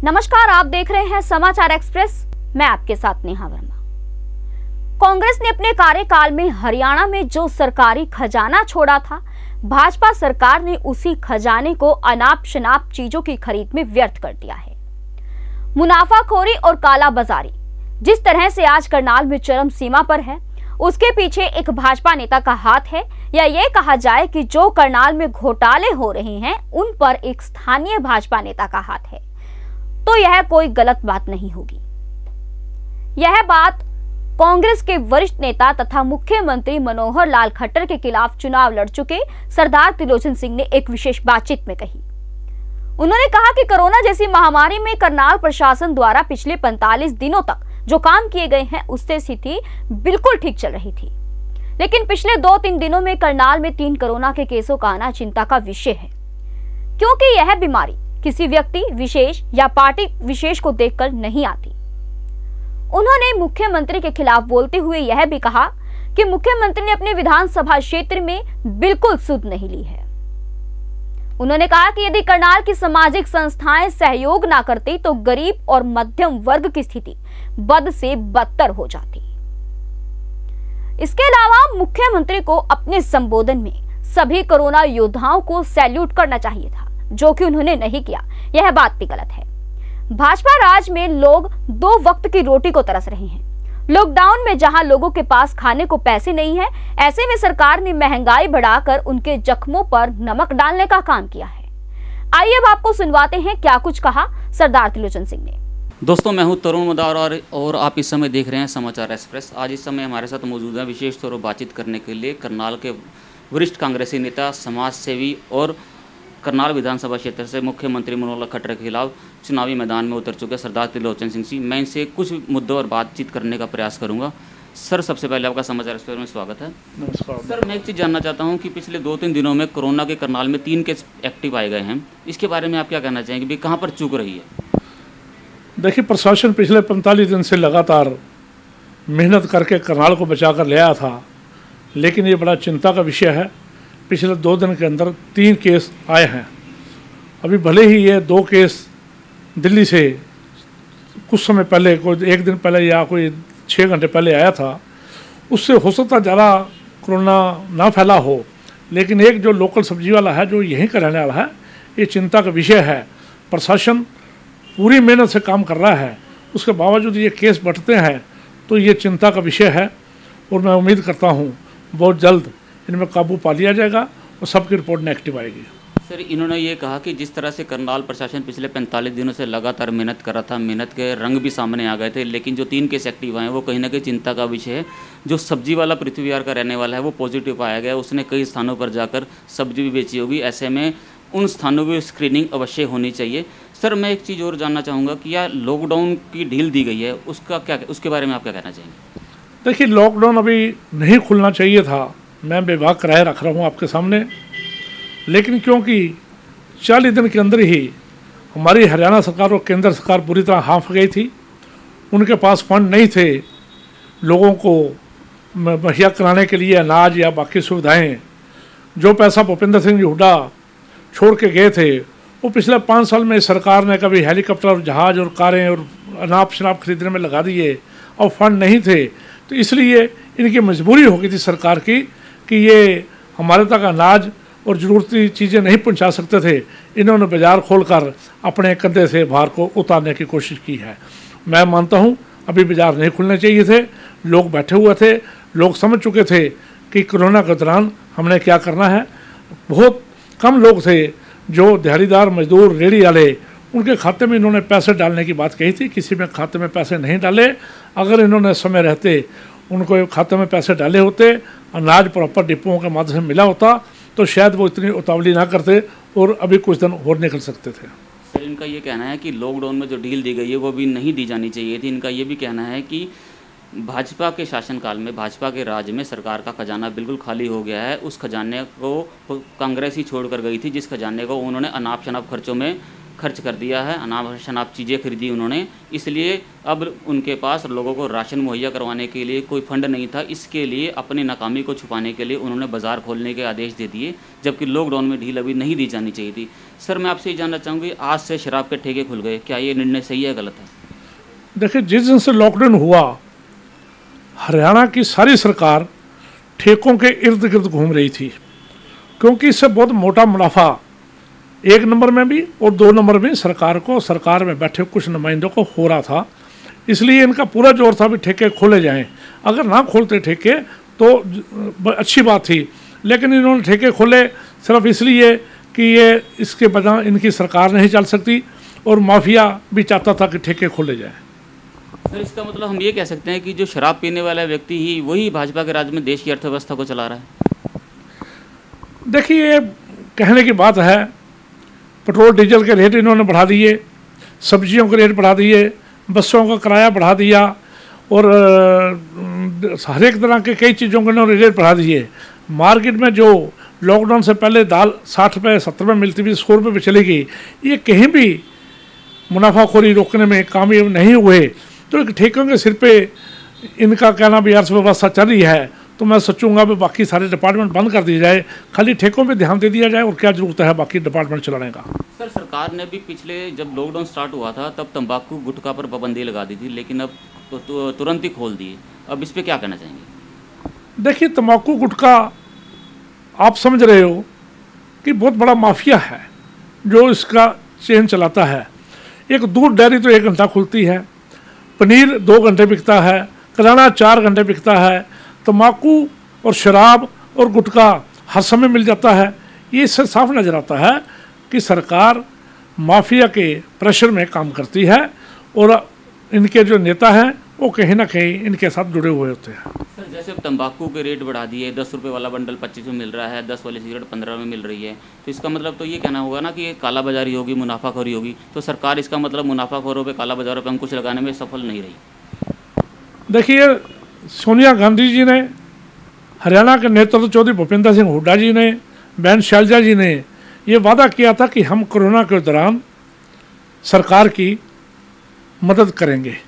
नमस्कार, आप देख रहे हैं समाचार एक्सप्रेस। मैं आपके साथ नेहा वर्मा। कांग्रेस ने अपने कार्यकाल में हरियाणा में जो सरकारी खजाना छोड़ा था, भाजपा सरकार ने उसी खजाने को अनाप शनाप चीजों की खरीद में व्यर्थ कर दिया है। मुनाफाखोरी और कालाबाजारी जिस तरह से आज करनाल में चरम सीमा पर है, उसके पीछे एक भाजपा नेता का हाथ है, या ये कहा जाए कि जो करनाल में घोटाले हो रहे हैं उन पर एक स्थानीय भाजपा नेता का हाथ है, तो यह कोई गलत बात नहीं होगी। यह बात कांग्रेस के वरिष्ठ नेता तथा मुख्यमंत्री मनोहर लाल खट्टर के खिलाफ चुनाव लड़ चुके सरदार त्रिलोचन सिंह ने एक विशेष बातचीत में कही। उन्होंने कहा कि कोरोना जैसी महामारी में करनाल प्रशासन द्वारा पिछले 45 दिनों तक जो काम किए गए हैं उससे स्थिति बिल्कुल ठीक चल रही थी, लेकिन पिछले 2-3 दिनों में करनाल में 3 कोरोना के केसों का आना चिंता का विषय है, क्योंकि यह बीमारी किसी व्यक्ति विशेष या पार्टी विशेष को देखकर नहीं आती। उन्होंने मुख्यमंत्री के खिलाफ बोलते हुए यह भी कहा कि मुख्यमंत्री ने अपने विधानसभा क्षेत्र में बिल्कुल सुध नहीं ली है। उन्होंने कहा कि यदि करनाल की सामाजिक संस्थाएं सहयोग ना करती तो गरीब और मध्यम वर्ग की स्थिति बद से बदतर हो जाती। इसके अलावा मुख्यमंत्री को अपने संबोधन में सभी कोरोना योद्धाओं को सैल्यूट करना चाहिए था, जो कि उन्होंने नहीं किया। यह बात भी गलत है। भाजपा राज में लोग 2 वक्त की रोटी को तरस रहे हैं। लॉकडाउन में जहां लोगों के पास खाने को पैसे नहीं है, ऐसे में सरकार ने महंगाई बढ़ाकर उनके जख्मों पर नमक डालने का काम किया है। आइए अब आपको सुनवाते हैं क्या कुछ कहा सरदार त्रिलोचन सिंह ने। दोस्तों, मैं हूं तरुण मदार और आप इस समय देख रहे हैं समाचार एक्सप्रेस। आज इस समय हमारे साथ मौजूद है विशेष तौर पर बातचीत करने के लिए करनाल के वरिष्ठ कांग्रेसी नेता, समाज सेवी और करनाल विधानसभा क्षेत्र से मुख्यमंत्री मनोहर लाल खट्टर के खिलाफ चुनावी मैदान में उतर चुके सरदार त्रिलोचन सिंह जी। मैं इनसे कुछ मुद्दों और बातचीत करने का प्रयास करूंगा। सर, सबसे पहले आपका समाचार एक्सप्रेस में स्वागत है। नमस्कार सर, मैं एक चीज़ जानना चाहता हूं कि पिछले 2-3 दिनों में कोरोना के करनाल में 3 केस एक्टिव पाए गए हैं। इसके बारे में आप क्या कहना चाहेंगे भी कहाँ पर चूक रही है? देखिए, प्रशासन पिछले 45 दिन से लगातार मेहनत करके करनाल को बचा कर ले आया था, लेकिन ये बड़ा चिंता का विषय है। पिछले 2 दिन के अंदर 3 केस आए हैं। अभी भले ही ये 2 केस दिल्ली से कुछ समय पहले, कोई 1 दिन पहले या कोई 6 घंटे पहले आया था, उससे हो सकता ज़्यादा कोरोना ना फैला हो, लेकिन एक जो लोकल सब्जी वाला है, जो यहीं का रहने वाला है, ये चिंता का विषय है। प्रशासन पूरी मेहनत से काम कर रहा है, उसके बावजूद ये केस बढ़ते हैं, तो ये चिंता का विषय है। और मैं उम्मीद करता हूँ बहुत जल्द इनमें काबू पा लिया जाएगा और सबकी रिपोर्ट नेगेटिव आएगी। सर, इन्होंने ये कहा कि जिस तरह से करनाल प्रशासन पिछले 45 दिनों से लगातार मेहनत कर रहा था, मेहनत के रंग भी सामने आ गए थे, लेकिन जो 3 केस एक्टिव आए हैं वो कहीं ना कहीं चिंता का विषय है। जो सब्जी वाला पृथ्वी विहार का रहने वाला है वो पॉजिटिव पाया गया, उसने कई स्थानों पर जाकर सब्जी भी बेची होगी। ऐसे में उन स्थानों की स्क्रीनिंग अवश्य होनी चाहिए। सर, मैं एक चीज़ और जानना चाहूँगा कि यह लॉकडाउन की ढील दी गई है, उसके बारे में आप क्या कहना चाहेंगे? देखिए, लॉकडाउन अभी नहीं खुलना चाहिए था। मैं विभाग राय रख रहा हूँ आपके सामने, लेकिन क्योंकि 40 दिन के अंदर ही हमारी हरियाणा सरकार और केंद्र सरकार पूरी तरह हाँफ गई थी, उनके पास फंड नहीं थे लोगों को मुहैया कराने के लिए अनाज या बाकी सुविधाएं। जो पैसा भूपेंद्र सिंह जी हुड्डा छोड़ के गए थे, वो पिछले 5 साल में सरकार ने कभी हेलीकॉप्टर और जहाज़ और कारें और अनाप शनाप खरीदने में लगा दिए, और फंड नहीं थे। तो इसलिए इनकी मजबूरी हो गई थी सरकार की कि ये हमारे तक अनाज और ज़रूरती चीज़ें नहीं पहुंचा सकते थे। इन्होंने बाज़ार खोलकर अपने कंधे से भार को उतारने की कोशिश की है। मैं मानता हूं अभी बाज़ार नहीं खुलने चाहिए थे। लोग बैठे हुए थे, लोग समझ चुके थे कि कोरोना के दौरान हमने क्या करना है। बहुत कम लोग थे जो दिहाड़ीदार, मजदूर, रेहड़ी वाले, उनके खाते में इन्होंने पैसे डालने की बात कही थी। किसी में खाते में पैसे नहीं डाले। अगर इन्होंने समय रहते उनको खाते में पैसे डाले होते, अनाज प्रॉपर डिपोओं के माध्यम से मिला होता, तो शायद वो इतनी उतावली ना करते और अभी कुछ दिन और निकल सकते थे। सर, इनका ये कहना है कि लॉकडाउन में जो ढील दी गई है वो भी नहीं दी जानी चाहिए थी। इनका ये भी कहना है कि भाजपा के शासनकाल में, भाजपा के राज में सरकार का खजाना बिल्कुल खाली हो गया है। उस खजाने को कांग्रेस ही छोड़ कर गई थी, जिस खजाने को उन्होंने अनाप शनाप खर्चों में खर्च कर दिया है, अनाप शनाप चीज़ें खरीदी उन्होंने, इसलिए अब उनके पास लोगों को राशन मुहैया करवाने के लिए कोई फंड नहीं था। इसके लिए अपनी नाकामी को छुपाने के लिए उन्होंने बाज़ार खोलने के आदेश दे दिए, जबकि लॉकडाउन में ढील अभी नहीं दी जानी चाहिए थी। सर, मैं आपसे ये जानना चाहूँगी, आज से शराब के ठेके खुल गए, क्या ये निर्णय सही है, गलत है? देखिए, जिस दिन से लॉकडाउन हुआ, हरियाणा की सारी सरकार ठेकों के इर्द गिर्द घूम रही थी, क्योंकि इससे बहुत मोटा मुनाफा 1 नंबर में भी और 2 नंबर में सरकार में बैठे कुछ नुमाइंदों को हो रहा था। इसलिए इनका पूरा जोर था भी ठेके खोले जाएं। अगर ना खोलते ठेके तो अच्छी बात थी, लेकिन इन्होंने ठेके खोले सिर्फ इसलिए कि ये इसके बजाय इनकी सरकार नहीं चल सकती और माफिया भी चाहता था कि ठेके खोले जाएं। सर, इसका मतलब हम ये कह सकते हैं कि जो शराब पीने वाला व्यक्ति ही वही भाजपा के राज में देश की अर्थव्यवस्था को चला रहा है? देखिए, ये कहने की बात है, पेट्रोल डीजल के रेट इन्होंने बढ़ा दिए, सब्जियों के रेट बढ़ा दिए, बसों का किराया बढ़ा दिया और हर एक तरह के कई चीज़ों के इन्होंने रेट बढ़ा दिए। मार्केट में जो लॉकडाउन से पहले दाल 60 रुपये 70 रुपये मिलती थी, 100 रुपये पर चली गई। ये कहीं भी मुनाफाखोरी रोकने में कामयाब नहीं हुए, तो एक ठेकों के सिर पे इनका कहना भी अर्थव्यवस्था चल रही है, तो मैं सोचूंगा भी बाकी सारे डिपार्टमेंट बंद कर दिए जाए, खाली ठेकों पे ध्यान दे दिया जाए, और क्या जरूरत है बाकी डिपार्टमेंट चलाने का। सर, सरकार ने भी पिछले जब लॉकडाउन स्टार्ट हुआ था तब तंबाकू गुटखा पर पाबंदी लगा दी थी, लेकिन अब तो तुरंत ही खोल दिए। अब इस पर क्या कहना चाहेंगे? देखिए, तंबाकू गुटखा आप समझ रहे हो कि बहुत बड़ा माफिया है जो इसका चेन चलाता है। एक दूध डेयरी तो 1 घंटा खुलती है, पनीर 2 घंटे बिकता है, किराना 4 घंटे बिकता है, तम्बाकू और शराब और गुटखा हर समय मिल जाता है। ये इससे साफ नज़र आता है कि सरकार माफिया के प्रेशर में काम करती है और इनके जो नेता हैं वो कहीं ना कहीं इनके साथ जुड़े हुए होते हैं। सर, जैसे तंबाकू के रेट बढ़ा दिए, 10 रुपये वाला बंडल 25 में मिल रहा है, 10 वाली सिगरेट 15 में मिल रही है, तो इसका मतलब तो ये कहना होगा ना कि ये कालाबाजारी होगी, मुनाफाखोरी होगी। तो सरकार इसका मतलब मुनाफाखोरों पे, कालाबाजारों पे अंकुश लगाने में सफल नहीं रही। देखिए, सोनिया गांधी जी ने, हरियाणा के नेतृत्व चौधरी भूपेंद्र सिंह हुड्डा जी ने, बहन शैलजा जी ने ये वादा किया था कि हम कोरोना के दौरान सरकार की मदद करेंगे।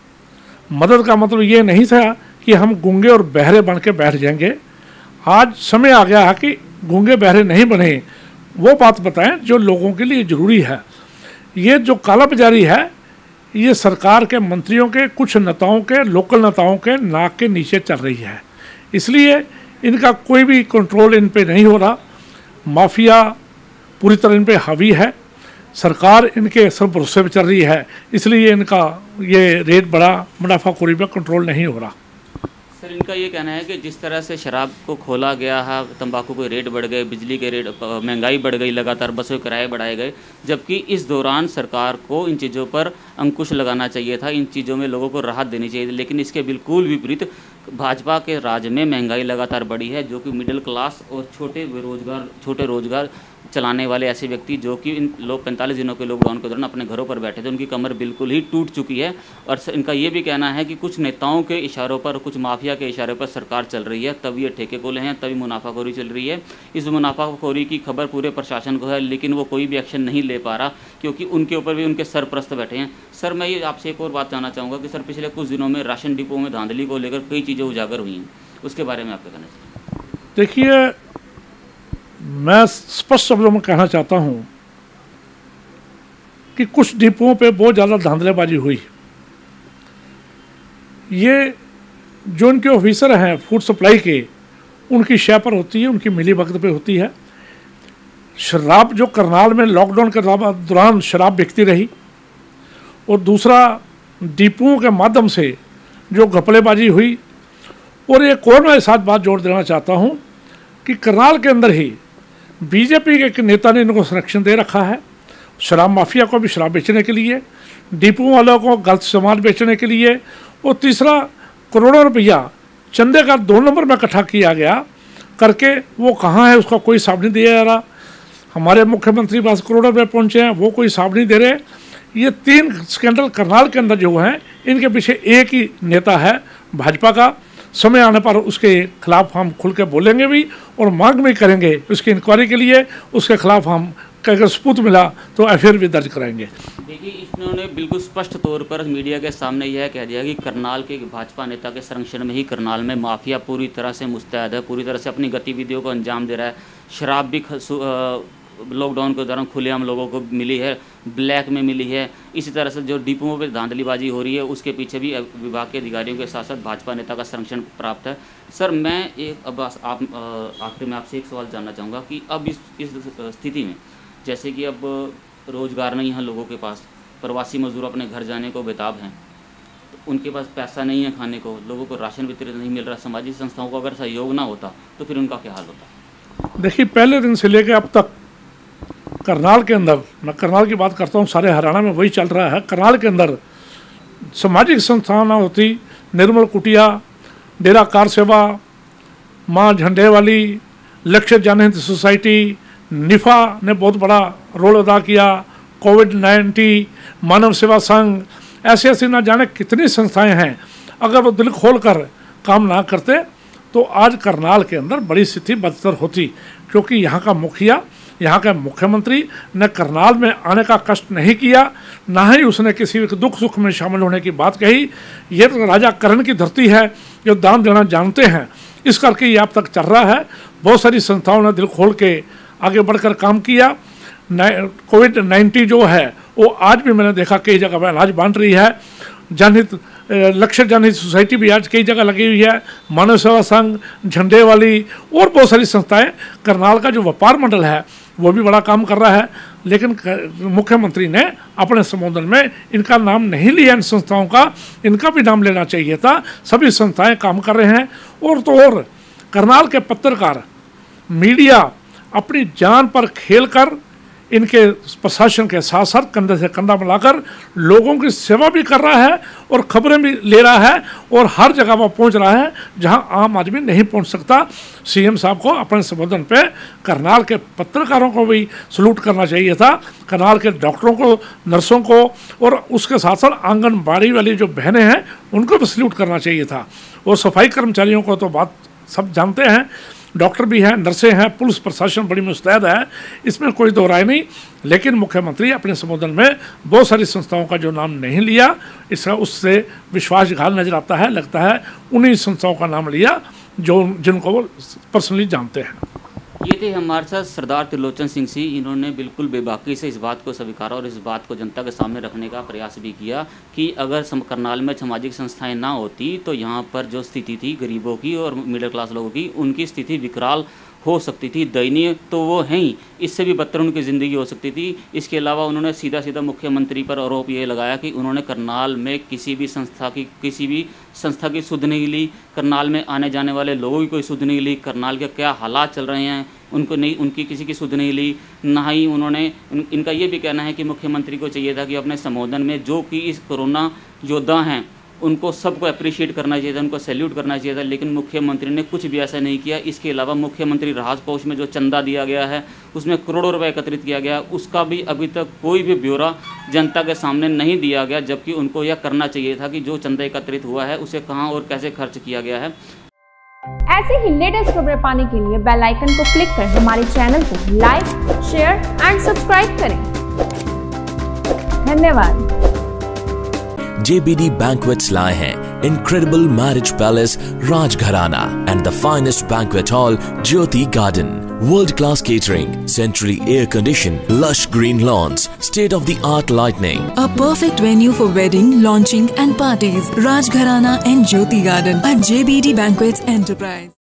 मदद का मतलब ये नहीं था कि हम गूंगे और बहरे बन के बैठ जाएंगे। आज समय आ गया है कि गूंगे बहरे नहीं बने, वो बात बताएं जो लोगों के लिए ज़रूरी है। ये जो कालाबाजारी है, ये सरकार के मंत्रियों के, कुछ नेताओं के, लोकल नेताओं के नाक के नीचे चल रही है, इसलिए इनका कोई भी कंट्रोल इन पे नहीं हो रहा। माफिया पूरी तरह इन पे हावी है, सरकार इनके सब भरोसे पे चल रही है, इसलिए इनका ये रेट बड़ा मुनाफाखोरी पे कंट्रोल नहीं हो रहा। सर, इनका ये कहना है कि जिस तरह से शराब को खोला गया है, तंबाकू के रेट बढ़ गए, बिजली के रेट, महंगाई बढ़ गई, लगातार बसों के किराए बढ़ाए गए, जबकि इस दौरान सरकार को इन चीज़ों पर अंकुश लगाना चाहिए था, इन चीज़ों में लोगों को राहत देनी चाहिए थी। लेकिन इसके बिल्कुल विपरीत भाजपा के राज में महंगाई लगातार बढ़ी है, जो कि मिडिल क्लास और छोटे रोजगार चलाने वाले ऐसे व्यक्ति जो कि इन 45 दिनों के लॉकडाउन के दौरान अपने घरों पर बैठे थे, उनकी कमर बिल्कुल ही टूट चुकी है। और इनका ये भी कहना है कि कुछ नेताओं के इशारों पर, कुछ माफिया के इशारों पर सरकार चल रही है, तभी ये ठेके खोले हैं, तभी मुनाफाखोरी चल रही है। इस मुनाफाखोरी की खबर पूरे प्रशासन को है, लेकिन वो कोई भी एक्शन नहीं ले पा रहा, क्योंकि उनके ऊपर भी उनके सरपरस्त बैठे हैं। सर, मैं ये आपसे एक और बात जानना चाहूँगा कि सर, पिछले कुछ दिनों में राशन डिपो में धांधली को लेकर कई चीज़ें उजागर हुई हैं, उसके बारे में आप क्या कहना चाहिए? देखिए, मैं स्पष्ट शब्दों में कहना चाहता हूं कि कुछ डिपोओं पे बहुत ज़्यादा धांधलेबाजी हुई। ये जो उनके ऑफिसर हैं फूड सप्लाई के, उनकी शय पर होती है, उनकी मिली भगत पे होती है। शराब जो करनाल में लॉकडाउन के दौरान शराब बिकती रही, और दूसरा डिपोओं के माध्यम से जो घपलेबाजी हुई। और एक और मैं साथ बात जोड़ देना चाहता हूं कि करनाल के अंदर ही बीजेपी के एक नेता ने इनको संरक्षण दे रखा है, शराब माफिया को भी शराब बेचने के लिए, डिपो वालों को गलत सामान बेचने के लिए, और तीसरा करोड़ों रुपया चंदे का 2 नंबर में इकट्ठा किया गया करके वो कहाँ है उसका कोई हिसाब नहीं दिया जा रहा। हमारे मुख्यमंत्री पास करोड़ों रुपये पहुँचे हैं, वो कोई हिसाब नहीं दे रहे। ये 3 स्कैंडल करनाल के अंदर जो हैं, इनके पीछे एक ही नेता है भाजपा का। समय आने पर उसके खिलाफ हम खुल के बोलेंगे भी और मांग भी करेंगे उसकी इंक्वायरी के लिए, उसके खिलाफ हम का अगर सबूत मिला तो एफआईआर भी दर्ज कराएंगे। देखिए, इन्होंने बिल्कुल स्पष्ट तौर पर मीडिया के सामने यह कह दिया कि करनाल के भाजपा नेता के संरक्षण में ही करनाल में माफिया पूरी तरह से मुस्तैद है, पूरी तरह से अपनी गतिविधियों को अंजाम दे रहा है। शराब भी लॉकडाउन के दौरान खुलेआम लोगों को मिली है, ब्लैक में मिली है। इसी तरह से जो डिपुओं पर धांधलीबाजी हो रही है उसके पीछे भी विभाग के अधिकारियों के साथ साथ भाजपा नेता का संरक्षण प्राप्त है। सर, मैं एक अब आप आखिर में आपसे एक सवाल जानना चाहूँगा कि अब इस स्थिति में जैसे कि अब रोज़गार नहीं है लोगों के पास, प्रवासी मजदूर अपने घर जाने को बेताब हैं, तो उनके पास पैसा नहीं है खाने को, लोगों को राशन वितरित नहीं मिल रहा, सामाजिक संस्थाओं को अगर सहयोग ना होता तो फिर उनका क्या हाल होता? देखिए, पहले दिन से लेकर अब तक करनाल के अंदर, मैं करनाल की बात करता हूँ, सारे हरियाणा में वही चल रहा है। करनाल के अंदर सामाजिक संस्थान ना होती, निर्मल कुटिया, डेरा कार सेवा, माँ झंडे वाली, लक्ष्य जनहित सोसाइटी, निफा ने बहुत बड़ा रोल अदा किया, कोविड-19, मानव सेवा संघ, ऐसे ऐसे ना जाने कितनी संस्थाएं हैं। अगर वो दिल खोल कर काम ना करते तो आज करनाल के अंदर बड़ी स्थिति बदतर होती, क्योंकि यहाँ का मुखिया, यहाँ के मुख्यमंत्री ने करनाल में आने का कष्ट नहीं किया, ना ही उसने किसी दुख सुख में शामिल होने की बात कही। ये तो राजा करण की धरती है, जो दान देना जानते हैं, इस करके ये अब तक चल रहा है। बहुत सारी संस्थाओं ने दिल खोल के आगे बढ़कर काम किया। कोविड-19 जो है वो आज भी मैंने देखा कई जगह अनाज बांट रही है। जनहित लक्ष्य जनहित सोसाइटी भी आज कई जगह लगी हुई है, मानव सेवा संघ, झंडे वाली और बहुत सारी संस्थाएं। करनाल का जो व्यापार मंडल है वो भी बड़ा काम कर रहा है, लेकिन मुख्यमंत्री ने अपने संबोधन में इनका नाम नहीं लिया। इन संस्थाओं का इनका भी नाम लेना चाहिए था। सभी संस्थाएं काम कर रहे हैं। और तो और करनाल के पत्रकार, मीडिया अपनी जान पर खेलकर इनके प्रशासन के साथ साथ कंधे से कंधा मिलाकर लोगों की सेवा भी कर रहा है और खबरें भी ले रहा है और हर जगह वो पहुंच रहा है जहां आम आदमी नहीं पहुंच सकता। सीएम साहब को अपने संबोधन पे करनाल के पत्रकारों को भी सलूट करना चाहिए था, करनाल के डॉक्टरों को, नर्सों को और उसके साथ साथ आंगनबाड़ी वाली जो बहनें हैं उनको भी सलूट करना चाहिए था। और सफाई कर्मचारियों को तो बात सब जानते हैं, डॉक्टर भी हैं, नर्सें हैं, पुलिस प्रशासन बड़ी मुस्तैद है, इसमें कोई दो राय नहीं। लेकिन मुख्यमंत्री अपने संबोधन में बहुत सारी संस्थाओं का जो नाम नहीं लिया, इसका उससे विश्वासघात नजर आता है। लगता है उन्हीं संस्थाओं का नाम लिया जो जिनको वो पर्सनली जानते हैं। ये थे हमारे साथ सरदार त्रिलोचन सिंह सिंह। इन्होंने बिल्कुल बेबाकी से इस बात को स्वीकारा और इस बात को जनता के सामने रखने का प्रयास भी किया कि अगर करनाल में सामाजिक संस्थाएं ना होती तो यहाँ पर जो स्थिति थी गरीबों की और मिडिल क्लास लोगों की, उनकी स्थिति विकराल हो सकती थी, दयनीय तो वो हैं ही, इससे भी बदतर उनकी ज़िंदगी हो सकती थी। इसके अलावा उन्होंने सीधा सीधा मुख्यमंत्री पर आरोप ये लगाया कि उन्होंने करनाल में किसी भी संस्था की सुध नहीं ली, करनाल में आने जाने वाले लोगों की कोई सुध नहीं ली, करनाल के क्या हालात चल रहे हैं उनकी किसी की सुध नहीं ली। ना ही उन्होंने इनका ये भी कहना है कि मुख्यमंत्री को चाहिए था कि अपने संबोधन में जो कि इस कोरोना योद्धा हैं उनको सबको अप्रिशिएट करना चाहिए था, उनको सैल्यूट करना चाहिए था, लेकिन मुख्यमंत्री ने कुछ भी ऐसा नहीं किया। इसके अलावा मुख्यमंत्री राहत कोष में जो चंदा दिया गया है उसमें करोड़ों रुपए एकत्रित किया गया, उसका भी अभी तक कोई भी ब्यौरा जनता के सामने नहीं दिया गया, जबकि उनको यह करना चाहिए था कि जो चंदा एकत्रित हुआ है उसे कहाँ और कैसे खर्च किया गया है। ऐसे ही लेटेस्ट खबरें पाने के लिए बेल आइकन को क्लिक कर हमारे चैनल को लाइक, शेयर एंड सब्सक्राइब करें। धन्यवाद। JBD Banquets लाए हैं Incredible Marriage Palace Rajgharana and the finest banquet hall Jyoti Garden. World-class catering, centrally air-conditioned, lush green lawns, state-of-the-art lighting. A perfect venue for wedding, launching and parties. Rajgharana and Jyoti Garden at JBD Banquets Enterprise.